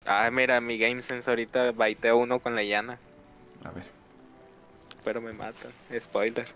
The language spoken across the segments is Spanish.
Ah, mira, mi GameSense ahorita baiteo uno con la llana, A ver. pero me matan. Spoiler.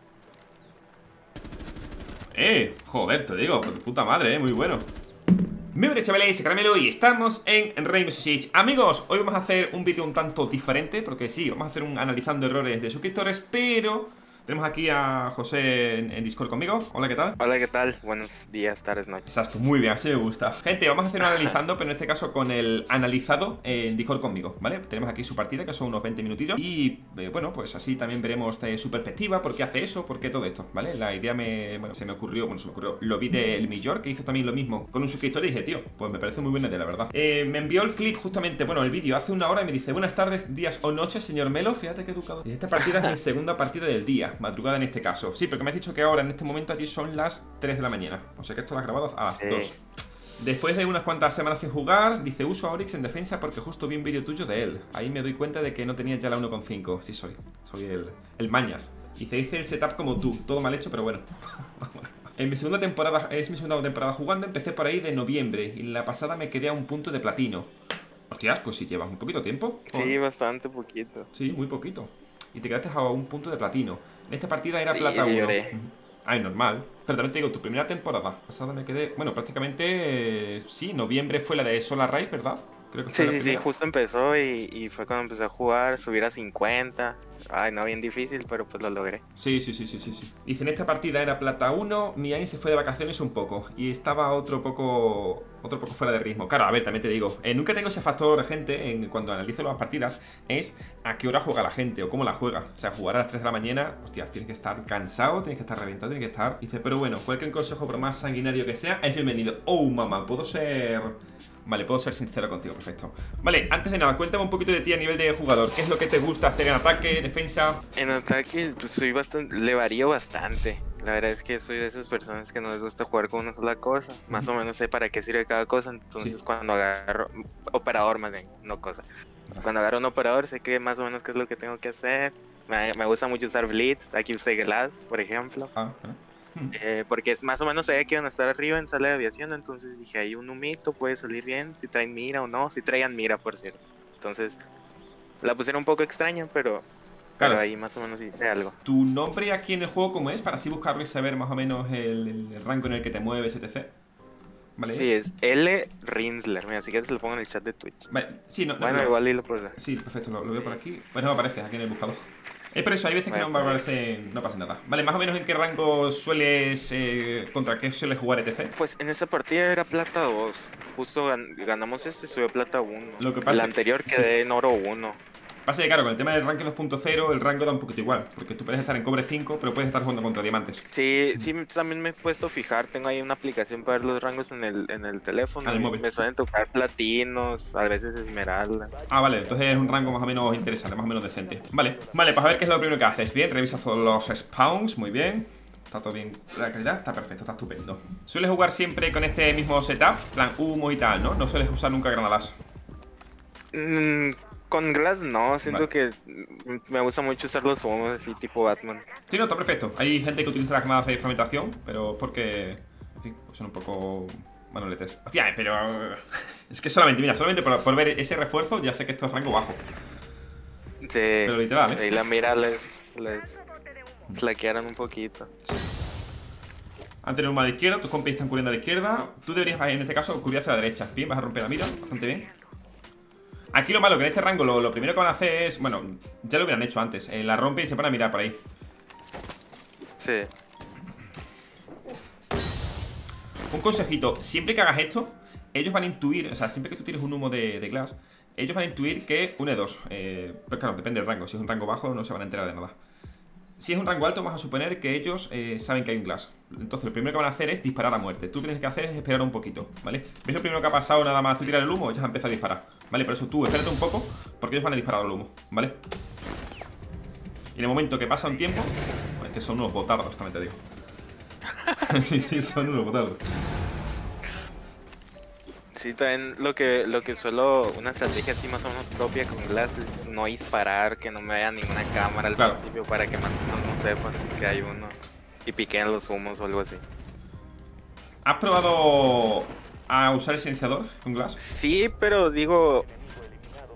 Joder, te digo, por tu puta madre, muy bueno. Muy buenas, chavales, soy Caramelo y estamos en Rainbow Six. Amigos, hoy vamos a hacer un vídeo un tanto diferente, porque sí, vamos a hacer un analizando errores de suscriptores, pero tenemos aquí a José en Discord conmigo. Hola, ¿qué tal? Hola, ¿qué tal? Buenos días, tardes, noches. Exacto, muy bien, así me gusta. Gente, vamos a hacer un analizando, pero en este caso con el analizado en Discord conmigo, ¿vale? Tenemos aquí su partida, que son unos 20 minutillos. Y, bueno, pues así también veremos su perspectiva, por qué hace eso, por qué todo esto, ¿vale? La idea se me ocurrió, lo vi del Millor, que hizo también lo mismo con un suscriptor y dije, tío, pues me parece muy buena idea, la verdad. Me envió el clip justamente, bueno, el vídeo hace una hora y me dice, buenas tardes, días o noches, señor Melo, fíjate qué educado. Y esta partida es mi segunda partida del día, madrugada en este caso. Sí, porque me has dicho que ahora, en este momento, allí son las 3 de la mañana. O sea que esto lo has grabado a las 2. Después de unas cuantas semanas sin jugar, dice, uso a Oryx en defensa porque justo vi un vídeo tuyo de él. Ahí me doy cuenta de que no tenía ya la 1.5. Sí soy el Mañas. Dice, hice el setup como tú, todo mal hecho, pero bueno. En mi segunda temporada, es mi segunda temporada jugando, empecé por ahí de noviembre. Y en la pasada me quedé a un punto de platino. Hostias, pues si llevas un poquito tiempo. Sí, bastante poquito. Sí, muy poquito. Y te quedaste a un punto de platino. En esta partida era Sí, plata 1. lloré. Ay, normal. Pero también te digo, tu primera temporada pasada me quedé... Bueno, prácticamente... sí, noviembre fue la de Solar Rise, ¿verdad? Creo que fue la Sí, primera. justo empezó y fue cuando empecé a jugar, subir a 50. Ay, no, bien difícil, pero pues lo logré. Sí. Dice, en esta partida era plata 1, mi aim se fue de vacaciones un poco. Y estaba otro poco fuera de ritmo. Claro, a ver, también te digo, nunca tengo ese factor, gente, cuando analizo las partidas, es a qué hora juega la gente o cómo la juega. O sea, jugar a las 3 de la mañana, hostias, tienes que estar cansado, tienes que estar reventado, tienes que estar... Dice, pero bueno, cualquier consejo, por más sanguinario que sea, es bienvenido. Oh, mamá, puedo ser... Vale, puedo ser sincero contigo, perfecto. Vale, antes de nada, cuéntame un poquito de ti a nivel de jugador. ¿Qué es lo que te gusta hacer en ataque, defensa? En ataque, pues soy bastante, le varío bastante. La verdad es que soy de esas personas que no les gusta jugar con una sola cosa. Más o menos sé para qué sirve cada cosa. Entonces, Sí. cuando agarro operador, más bien, no cosa. Cuando agarro un operador, sé que más o menos qué es lo que tengo que hacer. Me gusta mucho usar Blitz. Aquí usé Glass, por ejemplo. Porque es más o menos sabía que iban a estar arriba en sala de aviación. Entonces dije, hay un humito, puede salir bien. Si traen mira o no. Si traían mira, por cierto. Entonces, la pusieron un poco extraña, pero Claro, ahí más o menos hice algo. ¿tu nombre aquí en el juego cómo es? Para así buscarlo y saber más o menos el rango en el que te mueves, etc. Vale, Sí, es L. Rinsler. Mira, si quieres lo pongo en el chat de Twitch. Vale, sí, no, Bueno, igual y lo puedes ver. sí, perfecto, lo veo por aquí. Pues no me aparece aquí en el buscador. Es por eso, hay veces que Vaya, no me aparece, no pasa nada. Vale, más o menos en qué rango sueles, contra qué sueles jugar, etc. pues en esa partida era plata 2. Justo ganamos subió plata 1. Lo que El pasa, anterior sí. quedé en oro 1. Pasa que claro, con el tema del ranking 2.0, el rango da un poquito igual. Porque tú puedes estar en cobre 5, pero puedes estar jugando contra diamantes. Sí, también me he puesto a fijar. Tengo ahí una aplicación para ver los rangos en el teléfono. En el móvil. Me suelen tocar platinos, a veces esmeralda. Ah, vale, entonces es un rango más o menos interesante, más o menos decente. Vale, pues a ver qué es lo primero que haces. Bien, revisas todos los spawns, muy bien. Está todo bien, ya está perfecto, está estupendo. ¿Sueles jugar siempre con este mismo setup? Plan humo y tal, ¿no? No sueles usar nunca granadas. Con Glass no, siento Vale. que me gusta mucho usar los humos así tipo Batman. Sí, no, está perfecto. Hay gente que utiliza las granadas de fragmentación, pero es porque, en fin, son un poco manoletes. Hostia, pero... es que solamente, mira, solamente por ver ese refuerzo ya sé que esto es rango bajo. Sí, Pero literal, ahí la mira les flaquearon un poquito. Han tenido una a la izquierda, tus compis están cubriendo a la izquierda. Tú deberías, en este caso, cubrir hacia la derecha. Bien, vas a romper la mira, bastante bien. Aquí lo malo, que en este rango lo primero que van a hacer es... Bueno, ya lo hubieran hecho antes. La rompe y se pone a mirar por ahí. Sí. Un consejito, siempre que hagas esto, ellos van a intuir, o sea, siempre que tú tires un humo de Glass, ellos van a intuir que une dos. Pues claro, depende del rango. Si es un rango bajo no se van a enterar de nada. Si es un rango alto, vamos a suponer que ellos saben que hay un Glass. Entonces lo primero que van a hacer es disparar a muerte. Tú tienes que hacer es esperar un poquito, ¿vale? ¿Ves lo primero que ha pasado nada más tú tirar el humo? Ya empieza a disparar, ¿vale? Por eso tú espérate un poco, porque ellos van a disparar al humo, ¿vale? Y en el momento que pasa un tiempo... Pues es que son unos botardos, también te digo. Sí, son unos botardos. Sí, también lo que suelo, una estrategia así más o menos propia con Glass es no disparar, que no me vea ninguna cámara al Claro. principio para que más o menos no sepan que hay uno y piquen los humos o algo así. ¿Has probado a usar el silenciador con Glass? Sí, pero digo,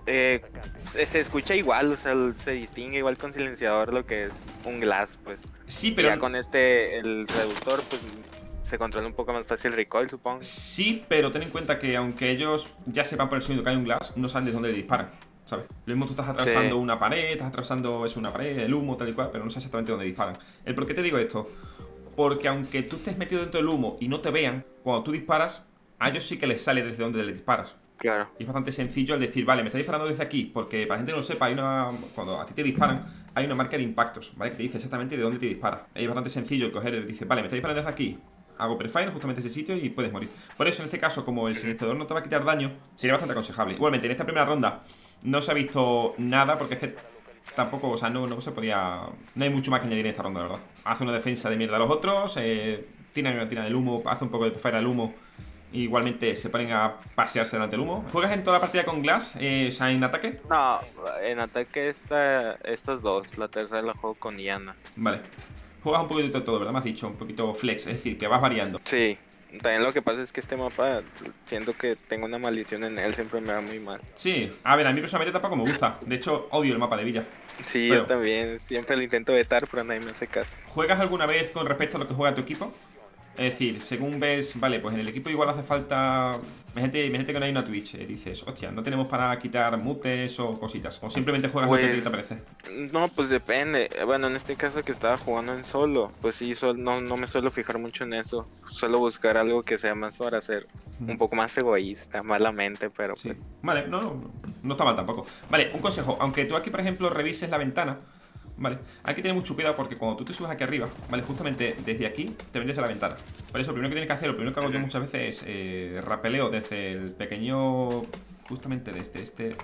Se escucha igual, o sea, se distingue igual con silenciador lo que es un glass, pues. Sí, pero... Ya con el reductor, pues se controla un poco más fácil el recoil, supongo. Sí, pero ten en cuenta que aunque ellos ya sepan por el sonido que hay un glass, no saben de dónde le disparan, ¿sabes? Lo mismo tú estás atravesando una pared, estás atravesando una pared, el humo, tal y cual, pero no sabes exactamente dónde disparan. ¿El por qué te digo esto? Porque aunque tú estés metido dentro del humo y no te vean, cuando tú disparas, a ellos sí que les sale desde donde le disparas. Claro. Y es bastante sencillo el decir, vale, me está disparando desde aquí, porque para la gente que no lo sepa, cuando a ti te disparan, hay una marca de impactos, ¿vale? Que te dice exactamente de dónde te dispara. Es bastante sencillo el coger y dice, vale, me está disparando desde aquí, hago prefire justamente ese sitio y puedes morir. Por eso en este caso, como el silenciador no te va a quitar daño, sería bastante aconsejable. Igualmente, en esta primera ronda no se ha visto nada, porque es que tampoco, o sea, no se podía... No hay mucho más que añadir en esta ronda, la verdad. Hace una defensa de mierda a los otros, tira el humo, hace un poco de prefire al humo. Igualmente se ponen a pasearse delante del humo. ¿Juegas en toda la partida con Glass? O sea, en ataque. No, en ataque estas dos. La tercera la juego con Iana. Vale. Juegas un poquito de todo, ¿verdad? Me has dicho, un poquito flex, es decir, que vas variando. Sí. También lo que pasa es que este mapa, siento que tengo una maldición en él, siempre me va muy mal. Sí, a ver, a mí personalmente tampoco me gusta. De hecho, odio el mapa de Villa. Sí, pero yo también, siempre lo intento vetar, pero nadie me hace caso. ¿Juegas alguna vez con respecto a lo que juega tu equipo? Es decir, según ves, vale, pues en el equipo igual hace falta... Imagínate que no hay una Twitch, dices, hostia, no tenemos para quitar mutes o cositas. O simplemente juegas lo que te parece. No, pues depende. Bueno, en este caso que estaba jugando en solo, pues sí, no me suelo fijar mucho en eso. Suelo buscar algo que sea más para ser un poco más egoísta, malamente, pero sí. Pues... Vale, no está mal tampoco. Vale, un consejo, aunque tú aquí, por ejemplo, revises la ventana, vale, hay que tener mucho cuidado porque cuando tú te subes aquí arriba, vale, justamente desde aquí te ven desde la ventana. Por eso lo primero que tienes que hacer, lo primero que hago yo muchas veces es rapeleo desde el pequeño, justamente desde este,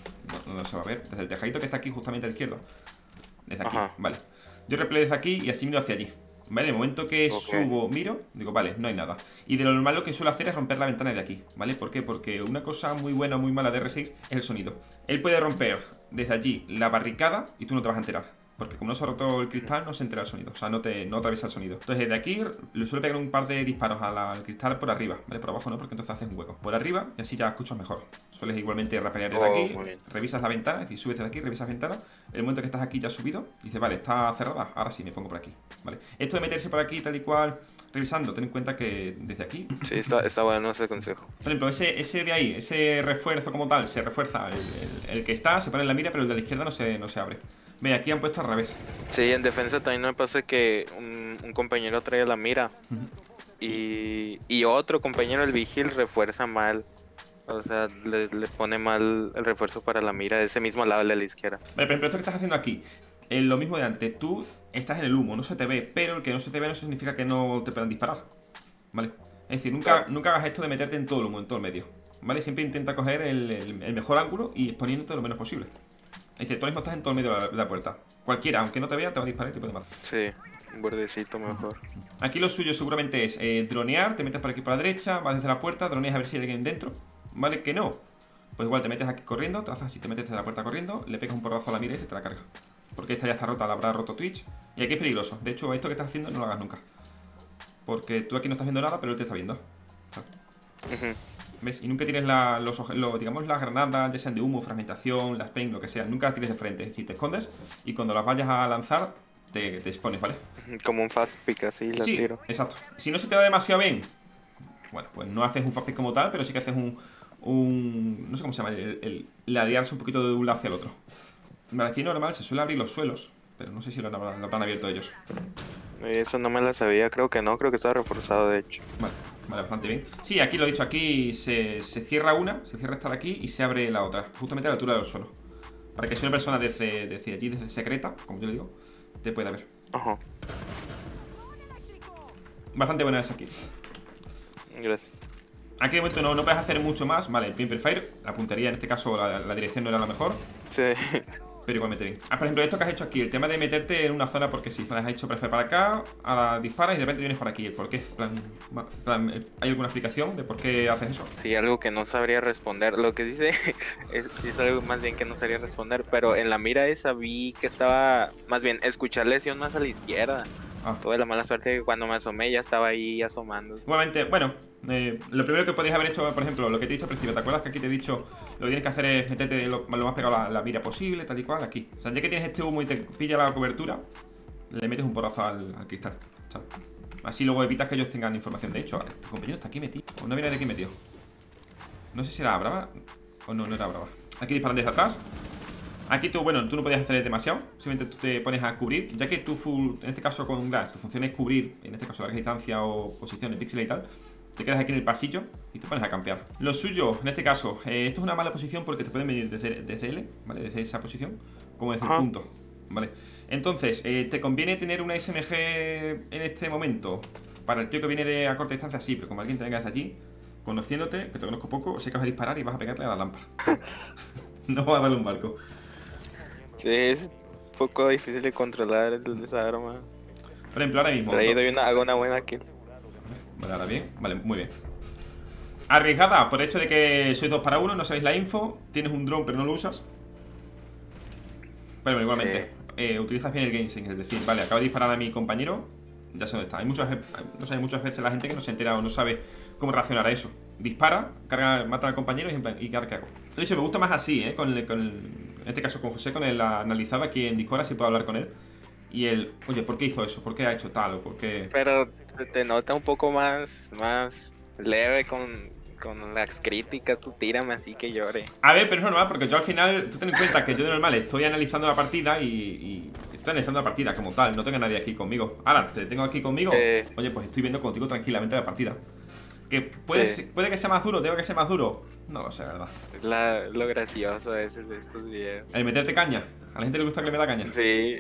no se va a ver, desde el tejadito que está aquí justamente a la izquierda. Desde aquí, vale. Yo rapeleo desde aquí y así miro hacia allí. Vale, en el momento que subo, miro, digo, vale, no hay nada. Y de lo normal lo que suelo hacer es romper la ventana de aquí, ¿vale? ¿Por qué? Porque una cosa muy buena o muy mala de R6 es el sonido. Él puede romper desde allí la barricada y tú no te vas a enterar. Porque como no se ha roto el cristal, no se entera el sonido. O sea, no atraviesa el sonido. Entonces, desde aquí le suelo pegar un par de disparos al cristal por arriba, ¿vale? Por abajo no, porque entonces haces un hueco. Por arriba y así ya escuchas mejor. Sueles igualmente rapelear desde aquí, revisas la ventana, es decir, subes desde aquí, revisas ventana. En el momento que estás aquí ya subido, dices, vale, está cerrada, ahora sí me pongo por aquí, ¿vale? Esto de meterse por aquí tal y cual, revisando, ten en cuenta que desde aquí... Sí, está bueno ese consejo. Por ejemplo, ese de ahí, ese refuerzo como tal, se refuerza el que está, se pone en la mira, pero el de la izquierda no se abre. Ve, aquí han puesto al revés. Sí, en defensa también me pasa que un compañero trae la mira y otro compañero, el vigil, refuerza mal. O sea, le pone mal el refuerzo para la mira de ese mismo lado de la izquierda. Vale, pero esto que estás haciendo aquí, lo mismo de antes, tú estás en el humo, no se te ve, pero el que no se te ve no significa que no te puedan disparar, ¿vale? Es decir, nunca hagas esto de meterte en todo el humo, en todo el medio, ¿vale? Siempre intenta coger el mejor ángulo y exponiéndote lo menos posible. Es decir, tú mismo estás en todo el medio de la puerta. Cualquiera, aunque no te vea, te va a disparar y te puede matar. Sí, un bordecito mejor. Aquí lo suyo seguramente es dronear, te metes por aquí por la derecha, vas desde la puerta, droneas a ver si hay alguien dentro. ¿Vale? Que no. Pues igual te metes aquí corriendo, te haces así, te metes desde la puerta corriendo, le pegas un porrazo a la mira y te la carga. Porque esta ya está rota, la habrá roto Twitch. Y aquí es peligroso. De hecho, esto que estás haciendo no lo hagas nunca. Porque tú aquí no estás viendo nada, pero él te está viendo. ¿Ves? Y nunca tienes digamos las granadas, ya sean de humo, fragmentación, las paint, lo que sea. Nunca las tires de frente. Es decir, te escondes y cuando las vayas a lanzar, te expones, ¿vale? Como un fast pick así, la tiro. Exacto. Si no se te da demasiado bien, bueno, pues no haces un fast pick como tal, pero sí que haces no sé cómo se llama, el ladearse un poquito de un lado hacia el otro. Vale, aquí normal se suele abrir los suelos, pero no sé si lo habrán abierto ellos. Eso no me la sabía, creo que no, creo que está reforzado de hecho. Vale, bastante bien. Sí, aquí lo he dicho, aquí se cierra se cierra esta de aquí y se abre la otra, justamente a la altura del suelo. Para que si una persona desde allí, desde secreta, como yo le digo, te pueda ver. Ajá. Bastante buena esa aquí. Gracias. Aquí de momento no puedes hacer mucho más. Vale, el pin prefire, la puntería en este caso, la dirección no era la mejor. Sí. Pero igualmente bien. Por ejemplo, esto que has hecho aquí, el tema de meterte en una zona porque sí, has hecho prefire para acá, ahora disparas y de repente vienes por aquí. ¿El por qué? ¿Hay alguna explicación de por qué haces eso? Sí, algo que no sabría responder. Lo que dice es algo más bien que no sabría responder, pero en la mira esa vi que estaba, más bien, escuché lesión más a la izquierda. Tuve la mala suerte que cuando me asomé ya estaba ahí asomando. Igualmente, bueno, Lo primero que podrías haber hecho, por ejemplo, lo que te he dicho al principio, ¿te acuerdas que aquí te he dicho lo que tienes que hacer es meterte lo más pegado a la mira posible, tal y cual, aquí? O sea, ya que tienes este humo y te pilla la cobertura, le metes un porrazo al cristal, ¿sabes? Así luego evitas que ellos tengan información. De hecho, tu compañero está aquí metido. O no viene de aquí metido. No sé si era brava o no, no era brava. Aquí disparan desde atrás. Aquí tú, bueno, tú no podías hacer demasiado. Simplemente tú te pones a cubrir. Ya que tú, en este caso con Glass, tu función es cubrir, en este caso larga distancia o posición de píxeles y tal. Te quedas aquí en el pasillo y te pones a campear. Lo suyo, en este caso, esto es una mala posición porque te pueden venir desde L, ¿vale? Desde esa posición, como desde el punto, ¿vale? Entonces, ¿te conviene tener una SMG en este momento? Para el tío que viene a corta distancia, sí, pero como alguien te venga desde allí, conociéndote, que te conozco poco, sé que vas a disparar y vas a pegarle a la lámpara. No vas a darle un barco. Sí, es un poco difícil de controlar esa arma. Por ejemplo, ahora mismo. Pero ahí hago una buena kill. Vale, ahora bien. Vale, muy bien. Arriesgada por el hecho de que sois 2 para 1, no sabéis la info. Tienes un drone pero no lo usas. Pero bueno, igualmente utilizas bien el gamesync, es decir, vale, acabo de disparar a mi compañero, ya sé dónde está. Hay muchas veces la gente que no se entera o no sabe cómo reaccionar a eso. Dispara, carga, mata al compañero y en plan, ¿y qué hago? De hecho, me gusta más así, en este caso con José, con el analizado aquí en Discord, así puedo hablar con él. Y él, oye, ¿por qué hizo eso? ¿Por qué ha hecho tal? ¿O por qué? Pero te nota un poco más leve con las críticas, tú tírame así que llore. A ver, pero es normal porque yo al final, tú ten en cuenta que yo de normal estoy analizando la partida y estoy analizando la partida como tal, no tengo a nadie aquí conmigo. Ahora, te tengo aquí conmigo, oye, pues estoy viendo contigo tranquilamente la partida. Que puede que sea más duro, tengo que ser más duro. No lo sé, la verdad. Lo gracioso a veces de estos videos. El meterte caña, a la gente le gusta que le meta caña. Sí.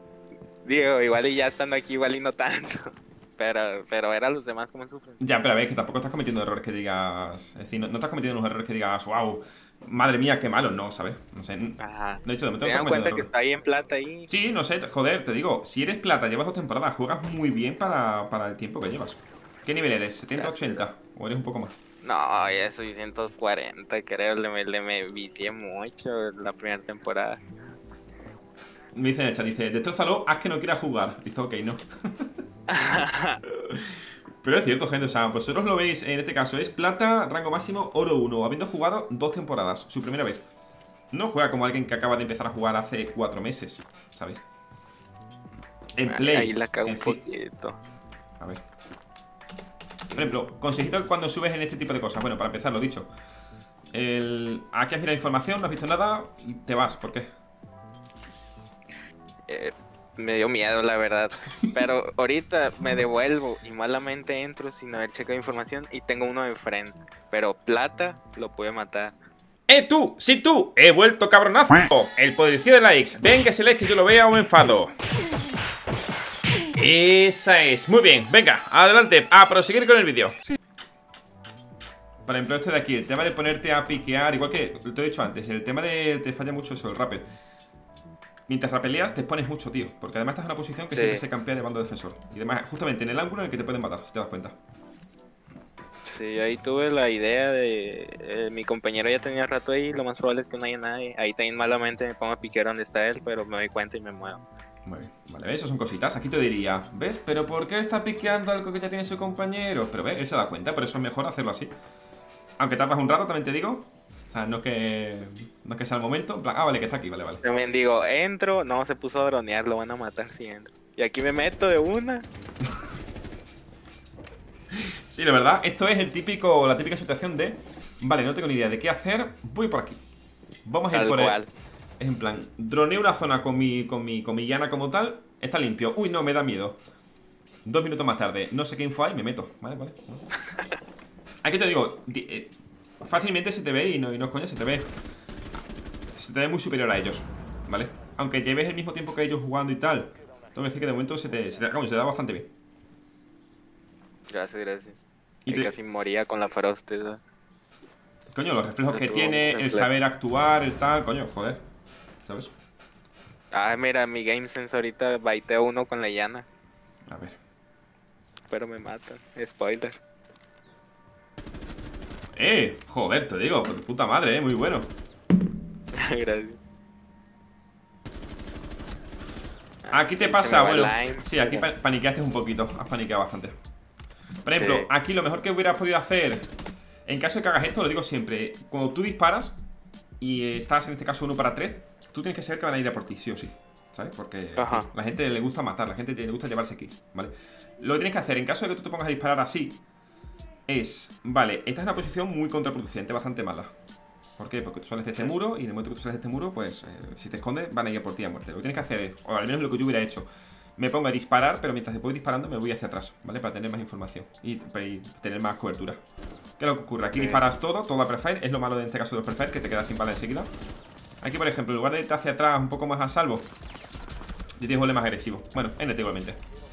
Digo, igual y ya estando aquí, igual y no tanto. Pero ver a los demás cómo sufren. Ya, pero a ver, que tampoco estás cometiendo errores que digas. Es decir, no estás cometiendo unos errores que digas, wow, madre mía, qué malo, no, ¿sabes? No sé. Ajá. De hecho, de momento ¿Te dan cuenta que está ahí en plata ahí? Sí, no sé, joder, te digo, si eres plata, llevas 2 temporadas, juegas muy bien para el tiempo que llevas. ¿Qué nivel eres? ¿70, 80? ¿O eres un poco más? No, ya soy 140, creo. Me vicié mucho la primera temporada. Me dice en el chat, dice, destrózalo, haz que no quiera jugar. Dice, ok, no. Pero es cierto, gente, o sea, vosotros lo veis, en este caso es plata, rango máximo, oro 1, habiendo jugado 2 temporadas, su primera vez. No juega como alguien que acaba de empezar a jugar hace 4 meses, ¿sabes? En Play. Ahí la cago un poquito. A ver. Por ejemplo, consejito cuando subes en este tipo de cosas. Bueno, para empezar, lo dicho. Aquí has mirado información, no has visto nada y te vas, ¿por qué? Me dio miedo, la verdad. Pero ahorita me devuelvo y malamente entro sin haber checado información y tengo uno de frente. Pero plata lo puede matar. Tú! ¡Sí, tú! ¡He vuelto, cabronazo! El poderío de likes. Ven que se lee que yo lo vea o me enfado. Esa es. Muy bien, venga, adelante, a proseguir con el vídeo. Por ejemplo, este de aquí, el tema de ponerte a piquear, igual que te he dicho antes, el tema de te falla mucho eso, el rappel. Mientras rapeleas te expones mucho, tío, porque además estás en una posición que siempre se campea de bando defensor. Y además, justamente en el ángulo en el que te pueden matar, si te das cuenta. Sí, ahí tuve la idea de... mi compañero ya tenía rato ahí, lo más probable es que no haya nadie. Ahí también malamente me pongo a piquear donde está él, pero me doy cuenta y me muevo. Muy bien, vale, eso son cositas. Aquí te diría, ¿ves? ¿Pero por qué está piqueando algo que ya tiene su compañero? Pero ve, él se da cuenta, por eso es mejor hacerlo así. Aunque tardas un rato, también te digo. O sea, no es que sea el momento. En plan, vale, que está aquí, vale. También digo, entro, no, se puso a dronear, lo van a matar si entro. Y aquí me meto de una. Sí, la verdad, esto es la típica situación de, vale, no tengo ni idea de qué hacer, voy por aquí. Vamos a ir por él. Es en plan, droneo una zona con mi llana como tal, está limpio. Uy, no, me da miedo. 2 minutos más tarde, no sé qué info hay, me meto. Vale. Aquí te digo, fácilmente se te ve, y no es coña, se te ve muy superior a ellos, ¿vale? Aunque lleves el mismo tiempo que ellos jugando y tal, tengo que decir que de momento se te da bastante bien. Gracias. Y casi moría con la Frost. Coño, los reflejos que tiene, el saber actuar, el tal, coño, joder, ¿sabes? Mira, mi GameSense ahorita baiteo uno con la llana. A ver. Pero me matan, spoiler. Joder, te digo, por puta madre, muy bueno. Gracias. Aquí te pasa, bueno, sí, aquí paniqueaste un poquito. Has paniqueado bastante. Por ejemplo, aquí lo mejor que hubieras podido hacer, en caso de que hagas esto, lo digo siempre, cuando tú disparas y estás en este caso 1 para 3, tú tienes que saber que van a ir a por ti, sí o sí, ¿sabes? Porque la gente le gusta matar, la gente le gusta llevarse kills, ¿vale? Lo que tienes que hacer en caso de que tú te pongas a disparar así es, vale, esta es una posición muy contraproducente, bastante mala. ¿Por qué? Porque tú sales de este muro y en el momento que tú sales de este muro, pues si te escondes van a ir a por ti a muerte. Lo que tienes que hacer es, o al menos lo que yo hubiera hecho, me pongo a disparar, pero mientras voy disparando me voy hacia atrás, ¿vale? Para tener más información y tener más cobertura. ¿Qué es lo que ocurre? Aquí disparas todo a prefire. Es lo malo de este caso de los prefire, que te quedas sin bala enseguida. Aquí, por ejemplo, en lugar de irte hacia atrás un poco más a salvo, y tienes vuelve más agresivo. Bueno, NT igualmente.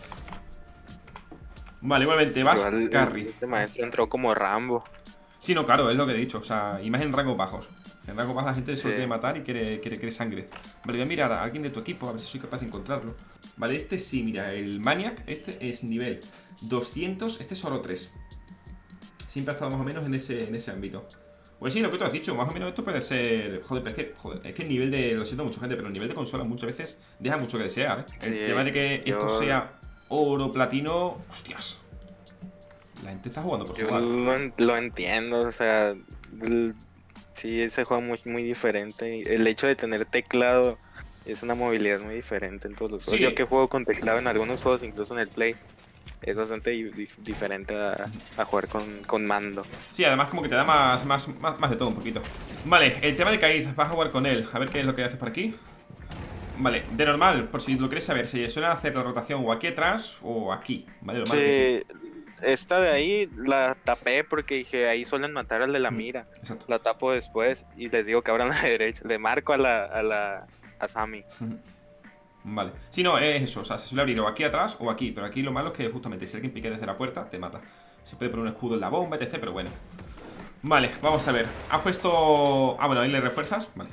Vale, igualmente, vas carry. Este maestro entró como Rambo. Sí, no, claro, es lo que he dicho. O sea, y más en rangos bajos. En rangos bajos la gente solo quiere matar y quiere sangre. Vale, voy a mirar a alguien de tu equipo, a ver si soy capaz de encontrarlo. Vale, este sí, mira, el Maniac, este es nivel 200, este es oro 3. Siempre ha estado más o menos en ese ámbito. Pues sí, lo que tú has dicho, más o menos esto puede ser... Joder, pero es que el nivel de... Lo siento mucho, gente, pero el nivel de consola muchas veces deja mucho que desear, ¿eh? El tema de que esto sea oro, platino... Hostias. La gente está jugando por jugar. Lo entiendo, o sea... Sí, ese juego es muy diferente. El hecho de tener teclado es una movilidad muy diferente en todos los juegos. Yo que juego con teclado en algunos juegos, incluso en el Play, es bastante diferente a jugar con mando. Sí, además como que te da más de todo un poquito. Vale, el tema de Kaid, vas a jugar con él. A ver qué es lo que haces por aquí. Vale, de normal, por si lo quieres saber, si suelen hacer la rotación o aquí atrás o aquí, ¿vale? Lo malo que sí. Esta de ahí la tapé porque dije, ahí suelen matar al de la mira. Exacto. La tapo después y les digo que abran a la derecha. Le marco a Sammy. Vale. Si no, es eso, o sea, se suele abrir o aquí atrás o aquí. Pero aquí lo malo es que justamente si alguien pique desde la puerta, te mata. Se puede poner un escudo en la bomba, etc, pero bueno. Vale, vamos a ver. Has puesto... Ah, bueno, ahí le refuerzas. Vale.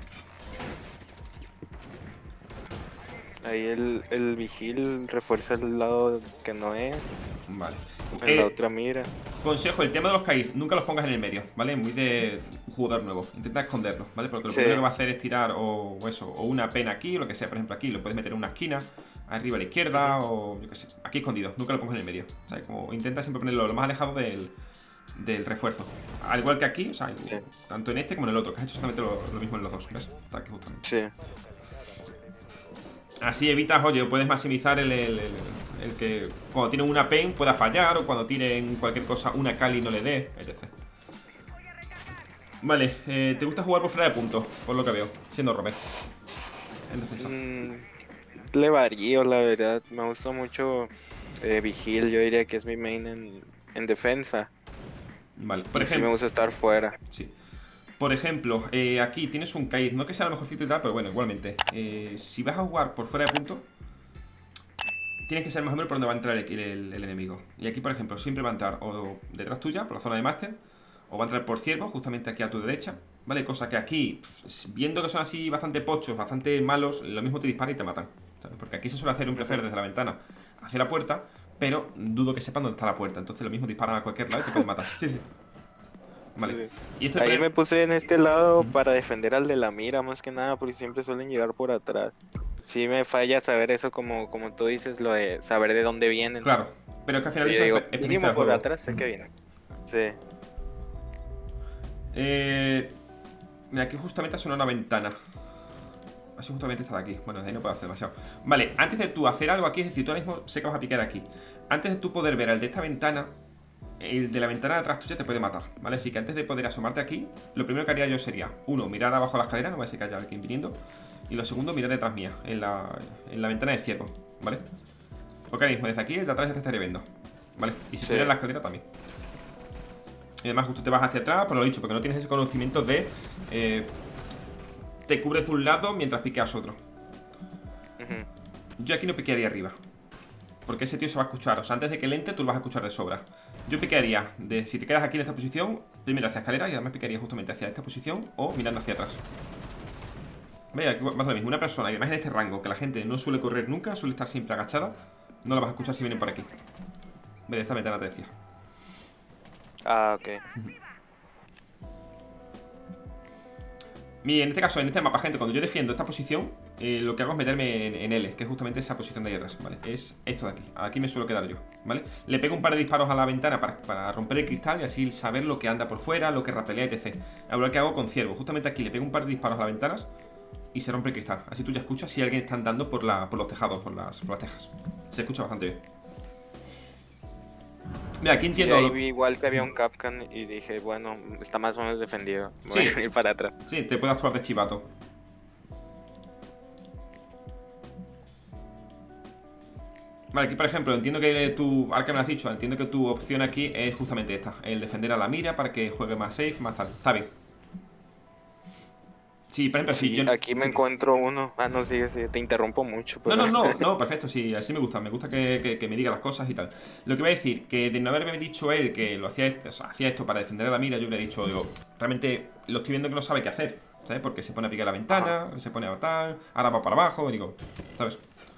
Ahí el vigil refuerza el lado que no es. Vale. En la otra mira. Consejo, el tema de los Kaiz, nunca los pongas en el medio, ¿vale? Muy de jugador nuevo. Intenta esconderlos, ¿vale? Porque lo primero que va a hacer es tirar o una pena aquí, o lo que sea, por ejemplo aquí, lo puedes meter en una esquina, arriba a la izquierda, o yo qué sé, aquí escondido, nunca lo pongas en el medio. ¿Sabes? Como intenta siempre ponerlo lo más alejado del refuerzo. Al igual que aquí, o sea, tanto en este como en el otro, que has hecho exactamente lo mismo en los dos, ¿ves? Está aquí justamente. Sí. Así evitas, oye, puedes maximizar el que cuando tienen una pain pueda fallar, o cuando tienen cualquier cosa, una Kali no le dé, etc. Vale, ¿te gusta jugar por fuera de punto? Por lo que veo, siendo Robert en defensa. Le varío, la verdad. Me gusta mucho Vigil, yo diría que es mi main en defensa. Vale, por ejemplo. Sí me gusta estar fuera. Sí. Por ejemplo, aquí tienes un Kaid, no que sea lo mejorcito y tal, pero bueno, igualmente. Si vas a jugar por fuera de punto, tienes que saber más o menos por dónde va a entrar el enemigo. Y aquí, por ejemplo, siempre va a entrar o detrás tuya, por la zona de máster, o va a entrar por ciervo, justamente aquí a tu derecha, ¿vale? Cosa que aquí, viendo que son así bastante pochos, bastante malos, lo mismo te disparan y te matan, ¿sabes? Porque aquí se suele hacer un prefer desde la ventana hacia la puerta, pero dudo que sepan dónde está la puerta. Entonces lo mismo disparan a cualquier lado y te pueden matar. Sí, sí. Vale. Y ahí me puse en este lado para defender al de la mira, más que nada, porque siempre suelen llegar por atrás. Sí me falla saber eso, como tú dices, lo de saber de dónde vienen. Claro, pero es que al final eso es experiencia por atrás, sé que vienen. Sí. Mira, aquí justamente ha sonado una ventana. Así justamente está de aquí. Bueno, de ahí no puedo hacer demasiado. Vale, antes de tú hacer algo aquí, es decir, tú ahora mismo sé que vas a picar aquí. Antes de tú poder ver al de esta ventana, el de la ventana de atrás tuya te puede matar, ¿vale? Así que antes de poder asomarte aquí, lo primero que haría yo sería, uno, mirar abajo la escalera, no va a ser que haya alguien viniendo. Y lo segundo, mirar detrás mía, en la ventana de ciervo, ¿vale? Porque ahora mismo desde aquí, el de atrás ya te estaría viendo, ¿vale? Y si miras la escalera también. Y además justo te vas hacia atrás, por lo dicho, porque no tienes ese conocimiento de... te cubres un lado mientras piqueas otro. Yo aquí no piquearía arriba, porque ese tío se va a escuchar. O sea, antes de que él entre, tú lo vas a escuchar de sobra. Yo piquearía, si te quedas aquí en esta posición, primero hacia escalera y además piquearía justamente hacia esta posición o mirando hacia atrás. Vaya, aquí va a ser lo mismo. Una persona, y además en este rango, que la gente no suele correr nunca, suele estar siempre agachada, no la vas a escuchar si vienen por aquí. Ve de esta ventana te decía. Ah, ok. En este caso, en este mapa, gente, cuando yo defiendo esta posición, lo que hago es meterme en L, que es justamente esa posición de ahí atrás, ¿vale? Es esto de aquí. Aquí me suelo quedar yo, ¿vale? Le pego un par de disparos a la ventana para romper el cristal y así saber lo que anda por fuera, lo que rapelea, etc. Ahora lo que hago con ciervo. Justamente aquí le pego un par de disparos a las ventanas y se rompe el cristal. Así tú ya escuchas si alguien está andando por los tejados, por las tejas. Se escucha bastante bien. Mira, aquí entiendo. Sí, ahí vi igual que había un Capcan y dije, bueno, está más o menos defendido. Voy a ir para atrás. Sí, te puedes actuar de chivato. Vale, aquí por ejemplo, entiendo que ahora que me lo has dicho, entiendo que tu opción aquí es justamente esta, el defender a la mira para que juegue más safe, más tal. Está bien. Sí, por ejemplo, sí, aquí me encuentro uno. Ah, no, sí, te interrumpo mucho. Pero... No, perfecto, sí, así me gusta que me diga las cosas y tal. Lo que voy a decir, que de no haberme dicho él que lo hacía, o sea, hacía esto para defender a la mira, yo hubiera dicho, digo, realmente lo estoy viendo que no sabe qué hacer, ¿sabes? Porque se pone a picar la ventana, se pone a tal, ahora va para abajo, digo, ¿sabes?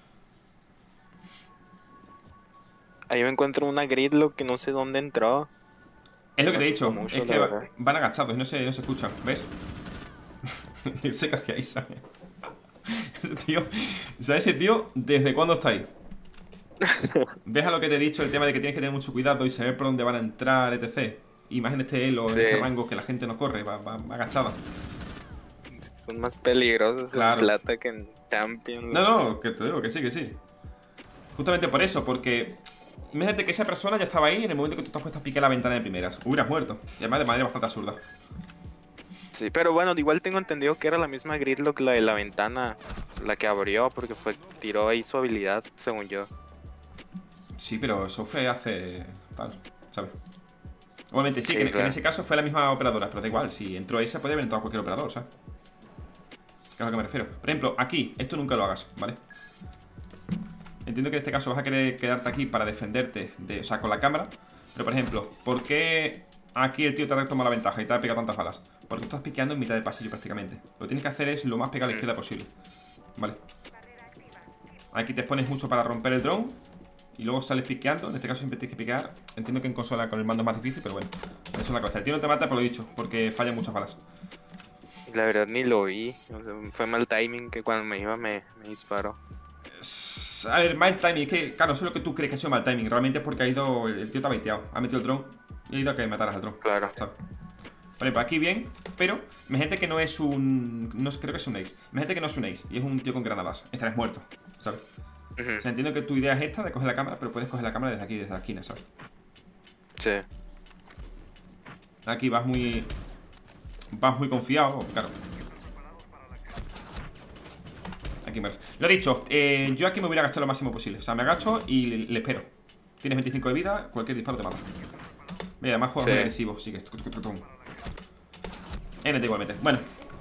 Ahí me encuentro una Gridlock que no sé dónde entró. Es lo que te he dicho, mucho, es que van agachados y no se escuchan, ¿ves? Se cae ahí, ¿sabes? Ese tío, o sea, ese tío, ¿desde cuándo está ahí? ¿Ves a lo que te he dicho? El tema de que tienes que tener mucho cuidado y saber por dónde van a entrar, etc. Y más en este elo, en este rango que la gente no corre, va agachada. Son más peligrosos en plata que en Champions. No, que te digo que sí. Justamente por eso, porque imagínate que esa persona ya estaba ahí en el momento que tú te has puesto a picar la ventana de primeras. Hubieras muerto. Y además de manera bastante absurda. Sí, pero bueno, igual tengo entendido que era la misma Gridlock, la de la ventana, la que abrió, porque tiró ahí su habilidad, según yo. Sí, pero eso fue hace... tal, ¿sabes? Obviamente sí, que, claro. que en ese caso fue la misma operadora, pero da igual, si entró esa puede haber entrado cualquier operador, ¿sabes? ¿Qué es a lo que me refiero? Por ejemplo, aquí, esto nunca lo hagas, ¿vale? Entiendo que en este caso vas a querer quedarte aquí para defenderte, o sea, con la cámara. Pero por ejemplo, ¿por qué aquí el tío te ha tomado la ventaja y te ha pegado tantas balas? Porque tú estás piqueando en mitad del pasillo prácticamente. Lo que tienes que hacer es lo más pegado a la izquierda posible. Vale. Aquí te pones mucho para romper el drone y luego sales piqueando. En este caso siempre tienes que piquear. Entiendo que en consola con el mando es más difícil, pero bueno, eso es la cosa. El tío no te mata por lo dicho, porque fallan muchas balas. La verdad ni lo vi, o sea, fue mal timing que cuando me iba me disparó. A ver, mal timing, es que, claro, eso es lo que tú crees que ha sido mal timing. Realmente es porque el tío te ha baiteado, ha metido el drone y ha ido a que mataras al drone. Claro. ¿Sabes? Vale, pues aquí bien, pero imagínate que no es un... no creo que es un ace. Imagínate que no es un ace y es un tío con granadas. Estarás muerto, ¿sabes? O sea, entiendo que tu idea es esta de coger la cámara, pero puedes coger la cámara desde aquí, desde la esquina, ¿sabes? Sí. Aquí vas muy confiado, claro. Aquí más. Lo he dicho, yo aquí me voy a agachar lo máximo posible. O sea, me agacho y le espero. Tienes 25 de vida, cualquier disparo te mata. Mira, además juegas muy agresivo, sí que es... NT igualmente. Bueno.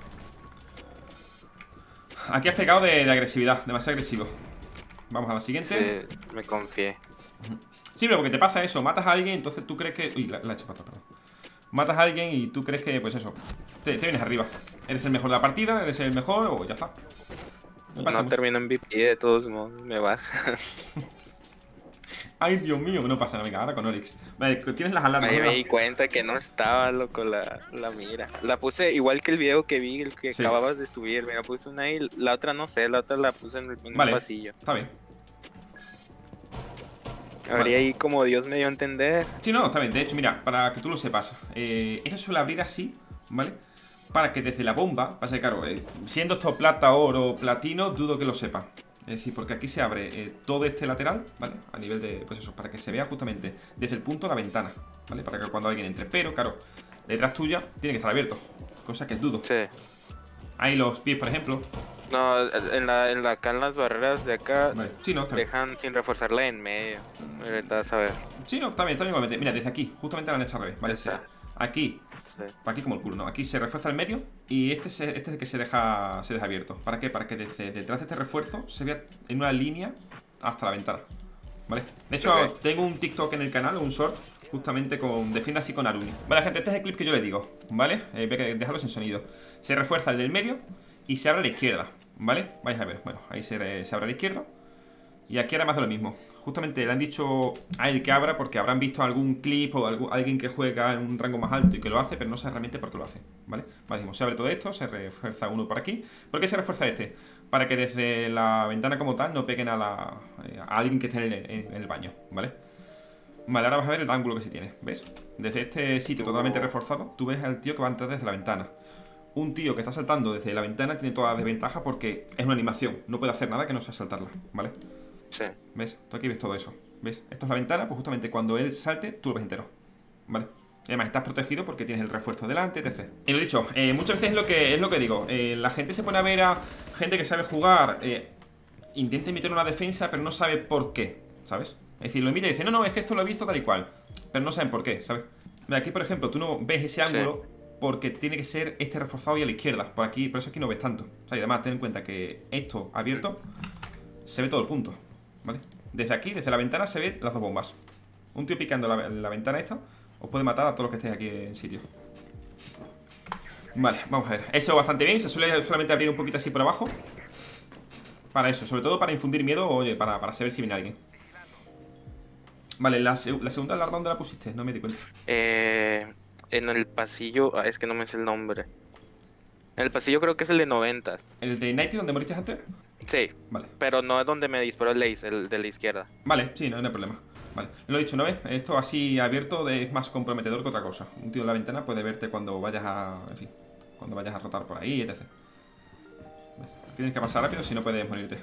Aquí has pegado de agresividad, demasiado agresivo. Vamos a la siguiente. Sí, me confié. Sí, pero porque te pasa eso, matas a alguien, entonces tú crees que... Uy, la he hecho pata, perdón. Matas a alguien y tú crees que, pues eso, te vienes arriba. Eres el mejor de la partida, eres el mejor o ya está. No termino en MVP de todos modos, me va. Ay, Dios mío, no pasa nada, venga, ahora con Oryx. Vale, tienes las alarmas. Ahí me di cuenta que no estaba, loco, la mira. La puse igual que el video que vi, el que acababas de subir. Mira, puse una y la otra no sé, la otra la puse en un pasillo. Está bien. Habría ahí como Dios me dio a entender. Sí, no, está bien. De hecho, mira, para que tú lo sepas, eso suele abrir así, ¿vale? Para que desde la bomba, pasa que claro, siendo esto plata, oro, platino, dudo que lo sepa. Es decir, porque aquí se abre todo este lateral, ¿vale? A nivel de, pues eso, para que se vea justamente desde el punto de la ventana, ¿vale? Para que cuando alguien entre. Pero, claro, detrás tuya tiene que estar abierto, cosa que dudo. Sí. Ahí los pies, por ejemplo. No, acá en las barreras de acá, vale. Sí, no, dejan sin reforzarla en medio. Ahorita a ver. Sí, no, está bien igualmente. Mira, desde aquí, justamente la han hecho al revés, ¿vale? Aquí, aquí como el culo, ¿no? Aquí se refuerza el medio y este es el que se deja abierto. ¿Para qué? Para que desde detrás de este refuerzo se vea en una línea hasta la ventana, ¿vale? De hecho, tengo un TikTok en el canal, un short, justamente con Defienda así con Aruni. Vale, gente, este es el clip que yo le digo, ¿vale? Voy a dejarlo sin sonido. Se refuerza el del medio y se abre a la izquierda, ¿vale? Vais a ver, bueno, ahí se abre a la izquierda. Y aquí ahora me hace lo mismo. justamente le han dicho a él que abra porque habrán visto algún clip o alguien que juega en un rango más alto y que lo hace, pero no sabe realmente por qué lo hace, ¿vale? Vale, decimos, se abre todo esto, se refuerza uno por aquí. ¿Por qué se refuerza este? Para que desde la ventana como tal no peguen a alguien que esté en el baño, ¿vale? Vale, ahora vas a ver el ángulo que se tiene, ¿ves? Desde este sitio totalmente reforzado, tú ves al tío que va a entrar desde la ventana. Un tío que está saltando desde la ventana tiene toda la desventaja porque es una animación, no puede hacer nada que no sea saltarla, ¿vale? Sí. ¿Ves? Tú aquí ves todo eso. ¿Ves? Esto es la ventana, pues justamente cuando él salte, tú lo ves entero. ¿Vale? Y además estás protegido porque tienes el refuerzo delante, etc. Y lo dicho, muchas veces es lo que digo. La gente se pone a ver a gente que sabe jugar, intenta imitar una defensa, pero no sabe por qué, ¿sabes? Es decir, lo imita y dice, no, es que esto lo he visto tal y cual. Pero no saben por qué, ¿sabes? Aquí, por ejemplo, tú no ves ese ángulo porque tiene que ser este reforzado y a la izquierda. Por aquí, por eso aquí no ves tanto. O sea, y además ten en cuenta que esto abierto se ve todo el punto. ¿Vale? Desde aquí, desde la ventana, se ven las dos bombas. Un tío picando la ventana esta os puede matar a todos los que estéis aquí en sitio. Vale, vamos a ver. Eso bastante bien, se suele solamente abrir un poquito así por abajo. Para eso, sobre todo para infundir miedo o, oye, para saber si viene alguien. Vale, la segunda alarma, ¿dónde la pusiste? No me di cuenta. En el pasillo, es que no me sé el nombre. En el pasillo creo que es el de 90. ¿El de Nighty donde moriste antes? Sí, vale. Pero no es donde me disparó el Lace, el de la izquierda. Vale, sí, no hay problema. Vale, lo he dicho, ¿no ves? Esto así abierto es más comprometedor que otra cosa. Un tío en la ventana puede verte cuando vayas a... En fin, cuando vayas a rotar por ahí, etc. Tienes que pasar rápido si no puedes morirte.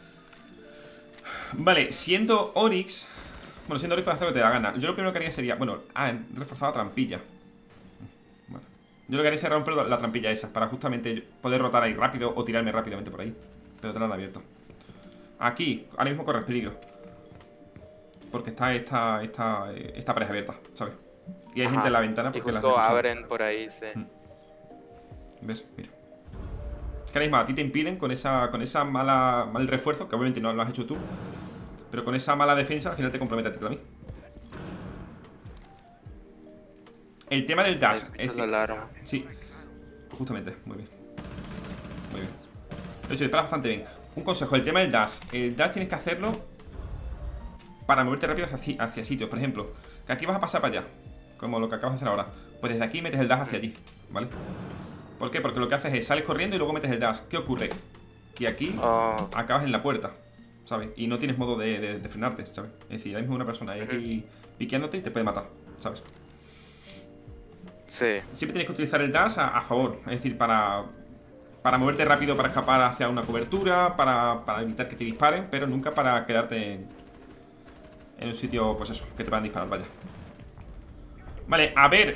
Vale, siendo Oryx... Bueno, siendo Oryx puedes hacer lo que te da gana. Yo lo primero que haría sería... Bueno, reforzado la trampilla. Vale. Yo lo que haría sería romper la trampilla esa para justamente poder rotar ahí rápido o tirarme rápidamente por ahí. Pero tenerla abierto. Aquí, ahora mismo corres peligro. Porque está esta pared abierta, ¿sabes? Y hay gente en la ventana porque y justo abren por ahí, sí. ¿Ves? Mira. Es que ahora mismo a ti te impiden con esa mal refuerzo, que obviamente no lo has hecho tú. Pero con esa mala defensa al final te compromete a ti también. El tema del dash. Es la alarma. Sí. Justamente, muy bien. Muy bien. De hecho, dispara bastante bien. Un consejo, el tema del dash. El dash tienes que hacerlo para moverte rápido hacia sitios. Por ejemplo, que aquí vas a pasar para allá, como lo que acabas de hacer ahora. Pues desde aquí metes el dash hacia allí, ¿vale? ¿Por qué? Porque lo que haces es sales corriendo y luego metes el dash. ¿Qué ocurre? Que aquí acabas en la puerta, ¿sabes? Y no tienes modo de frenarte, ¿sabes? Es decir, ahora mismo una persona ahí aquí piqueándote y te puede matar, ¿sabes? Sí. Siempre tienes que utilizar el dash a favor. Es decir, para moverte rápido, para escapar hacia una cobertura, para evitar que te disparen, pero nunca para quedarte en un sitio, pues eso, que te van a disparar, vaya. Vale, a ver,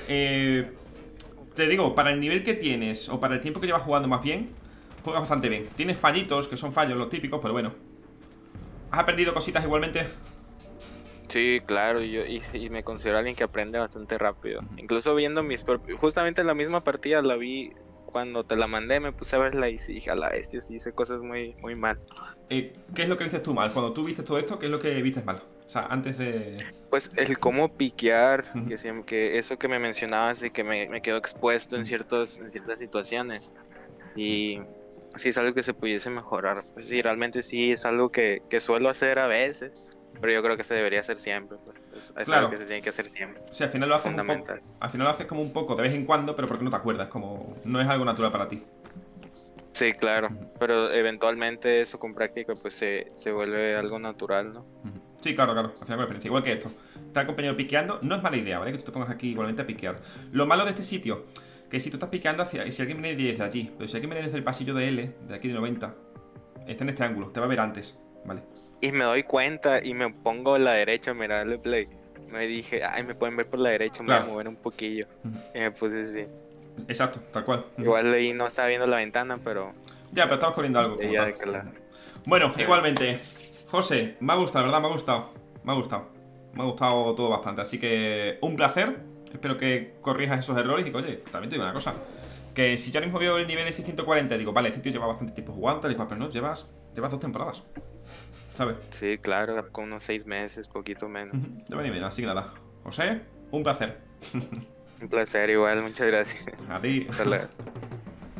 te digo, para el nivel que tienes, o para el tiempo que llevas jugando más bien, juegas bastante bien. Tienes fallitos, que son fallos los típicos, pero bueno. ¿Has aprendido cositas igualmente? Sí, claro, y me considero alguien que aprende bastante rápido. Incluso viendo mis propios... Justamente la misma partida la vi cuando te la mandé, me puse a verla y dije, a la bestia, sí hice cosas muy, muy mal. ¿Qué es lo que viste tú mal? Cuando tú viste todo esto, ¿qué es lo que viste mal? O sea, antes de... Pues el cómo piquear, que eso que me mencionabas de que me quedo expuesto en ciertas situaciones. Y sí es algo que se pudiese mejorar. Pues sí, realmente sí es algo que suelo hacer a veces, pero yo creo que se debería hacer siempre. Pues. Es claro. algo que se tiene que hacer siempre. O sea, al final lo haces al final lo haces como un poco de vez en cuando, pero porque no te acuerdas, como no es algo natural para ti. Sí, claro, pero eventualmente eso con práctica pues se vuelve algo natural, ¿no? Sí, claro, al final con experiencia, igual que esto. Estar compañero piqueando no es mala idea, ¿vale? Que tú te pongas aquí igualmente a piquear. Lo malo de este sitio, que si tú estás piqueando hacia... Si alguien viene desde allí, pero si alguien viene desde el pasillo de L, de aquí de 90, está en este ángulo, te va a ver antes, ¿vale? Y me doy cuenta y me pongo a la derecha a mirarle play. Me dije, ay, me pueden ver por la derecha, me voy a mover un poquillo. Y me puse así. Exacto, tal cual. Igual ahí no estaba viendo la ventana, pero... Ya, pero estabas corriendo algo. Ya, claro. Bueno, sí. Igualmente, José, me ha gustado, la verdad, me ha gustado. Me ha gustado todo bastante. Así que, un placer. Espero que corrijas esos errores. Y oye, también te digo una cosa. Que si yo ahora mismo veo el nivel de 640, digo, vale, este tío lleva bastante tiempo jugando, tal y cual, pero no, llevas 2 temporadas. ¿Sabes? Sí, claro, con unos 6 meses, poquito menos. Ya me menos, así que nada. José, un placer. Un placer igual, muchas gracias. A ti. Hasta luego.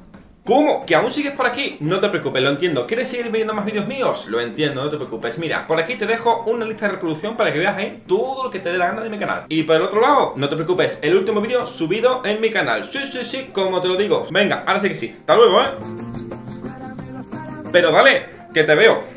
¿Cómo? ¿Que aún sigues por aquí? No te preocupes, lo entiendo. ¿Quieres seguir viendo más vídeos míos? Lo entiendo, no te preocupes. Mira, por aquí te dejo una lista de reproducción para que veas ahí todo lo que te dé la gana de mi canal. Y por el otro lado, no te preocupes, el último vídeo subido en mi canal. Sí, sí, sí, como te lo digo. Venga, ahora sí que sí. Hasta luego, ¿eh? Pero dale, que te veo.